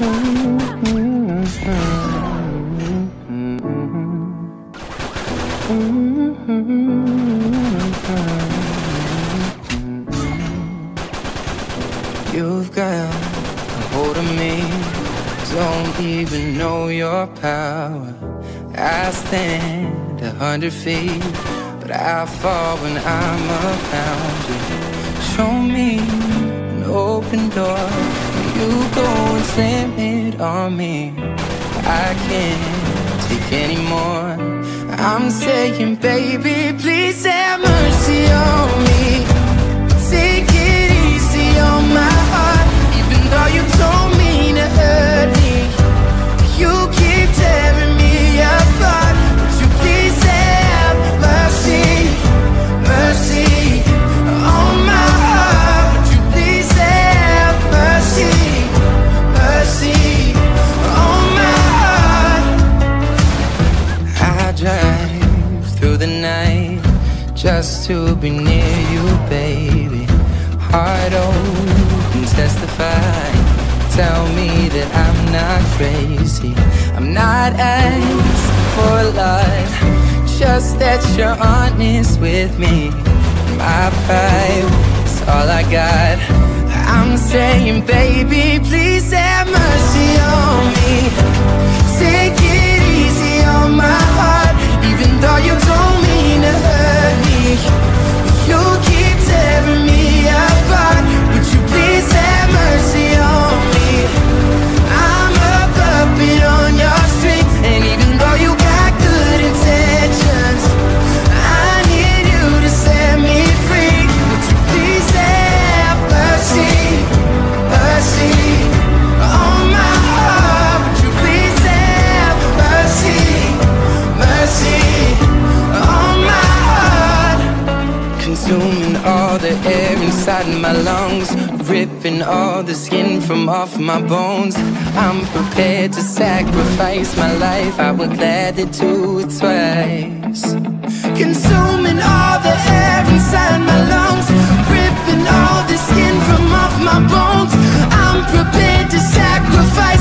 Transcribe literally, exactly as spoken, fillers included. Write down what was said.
You've got a hold of me, don't even know your power. I stand a hundred feet, but I fall when I'm around you. Show me an open door, you go and slam it on me. I can't take anymore. I'm saying, baby, please have mercy on me. Take it easy on my heart, even though you told me to hurt me. You keep tearing me apart. Would you please have mercy, mercy on my heart? Would you please have mercy, mercy on my heart? I drive through the night just to be near you, baby. Heart open, testify. Tell me that I'm not crazy. I'm not asking for a lot, just that you're honest with me. My pride is all I got. I'm saying, baby, please have mercy on me. Take it easy on my heart, even though you don't mean to hurt me. You keep tearing me apart. Would you please have mercy on me? I'm a puppet on your string, and even though you got good intentions, I need you to set me free. Would you please have mercy, mercy on my heart? Would you please have mercy, mercy on my heart? Consuming all the air inside my lungs, ripping all the skin from off my bones. I'm prepared to sacrifice my life, I would gladly do it twice. Consuming all the air inside my lungs, ripping all the skin from off my bones. I'm prepared to sacrifice